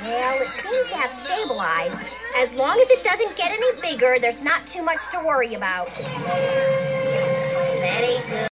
Well, it seems to have stabilized. As long as it doesn't get any bigger, there's not too much to worry about. That ain't good.